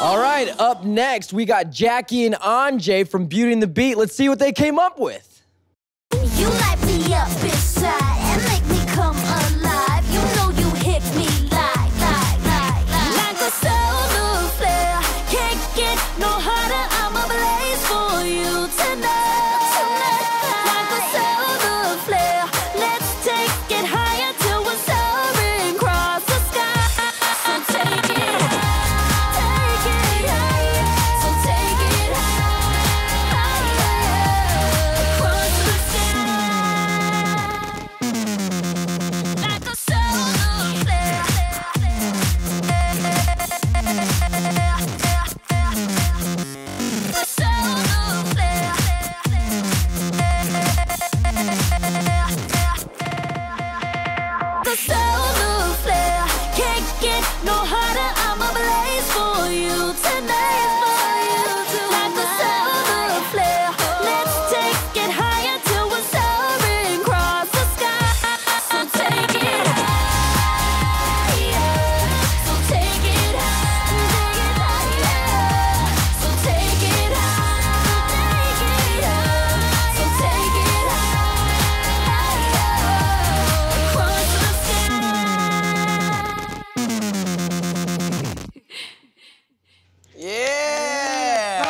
All right, up next, we got Jackie and Anze from Beauty and the Beat. Let's see what they came up with. You light me up inside and make me come alive. You know you hit me like a solar flare. Can't get no harder. I'm ablaze for you tonight. Like a solar flare. Let's take it higher till we're soaring across the sky. So take it higher. So take it higher. Across the sky. Like a solar flare. The solar flare can't get no harder. I'm ablaze for you tonight. Like the solar flare, let's take it higher till we're soaring across the sky. So take it higher. So take it higher. So take it higher. So take it higher. Across the Yeah!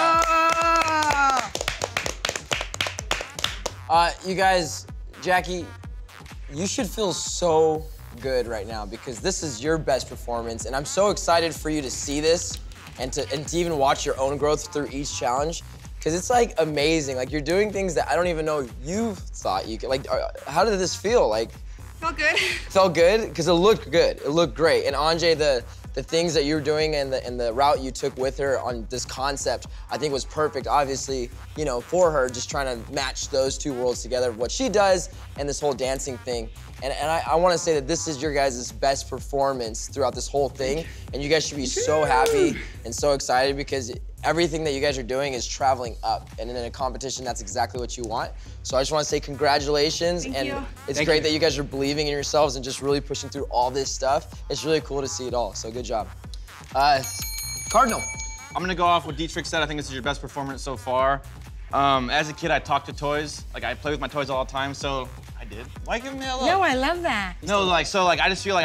You guys, Jackie, you should feel so good right now because this is your best performance, and I'm so excited for you to see this and to even watch your own growth through each challenge because it's like amazing. Like you're doing things that I don't even know you thought you could. Like, how did this feel? Like, Felt good. felt good because it looked good. It looked great. And Anze, the things that you were doing and the route you took with her on this concept, I think was perfect. Obviously, you know, for her, just trying to match those two worlds together, what she does and this whole dancing thing. And I want to say that this is your guys' best performance throughout this whole thing, and you guys should be so happy and so excited because everything that you guys are doing is traveling up, and in a competition, that's exactly what you want. So I just want to say congratulations, Thank and you. it's great that you guys are believing in yourselves and just really pushing through all this stuff. It's really cool to see it all, so good job. Kardynal. I'm gonna go off what D-trix said. I think this is your best performance so far. As a kid, I talked to toys. Like, I play with my toys all the time, so I did. Why give me a look? No, I love that. No, I just feel like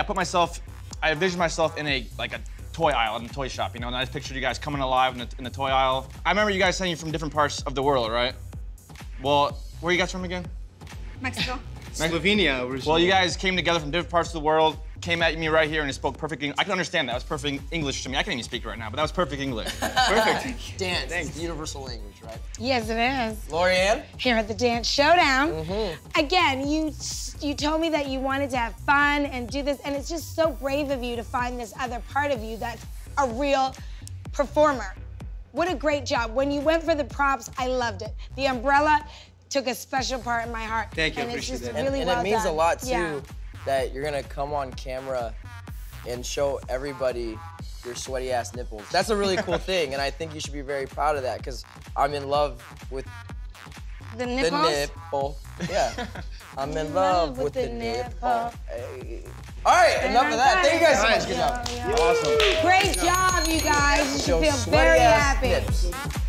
I envision myself in a toy aisle in a toy shop, you know, and I just pictured you guys coming alive in the toy aisle. I remember you guys saying you're from different parts of the world, right? Well, where are you guys from again? Mexico. Slovenia. Well, you guys came together from different parts of the world, came at me right here and spoke perfect English. I can understand that. It was perfect English to me. I can't even speak right now, but that was perfect English. Perfect. Dance, it's universal language, right? Yes, it is. Laurieann? Here at the Dance Showdown. Again, you told me that you wanted to have fun and do this, and it's just so brave of you to find this other part of you that's a real performer. What a great job. When you went for the props, I loved it. The umbrella took a special part in my heart. Thank you, and it's just appreciate really And well it means done. a lot, too, Yeah. that you're gonna come on camera and show everybody your sweaty ass nipples. That's a really cool thing, and I think you should be very proud of that, because I'm in love with The the nipples? nipple. Yeah. I'm in love with the nipple. nipple. Hey. All right, enough of that. Thank you guys so much. Good job. Awesome. Great job, you guys. You Show should feel sweaty very ass happy. nips.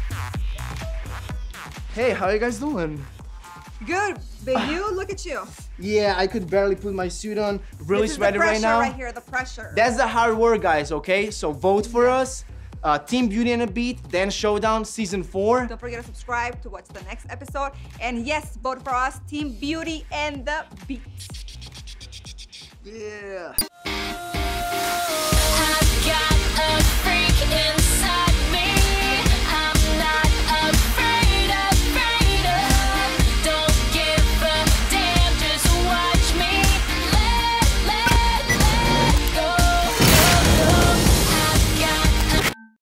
Hey, how you guys doing? Good, but you, look at you. Yeah, I could barely put my suit on. Really This is sweaty the pressure right now. right here, the pressure. That's the hard work, guys, okay? So vote for us. Team Beauty and the Beat, Dance Showdown Season 4. Don't forget to subscribe to watch the next episode. And yes, vote for us, Team Beauty and the Beat. Yeah.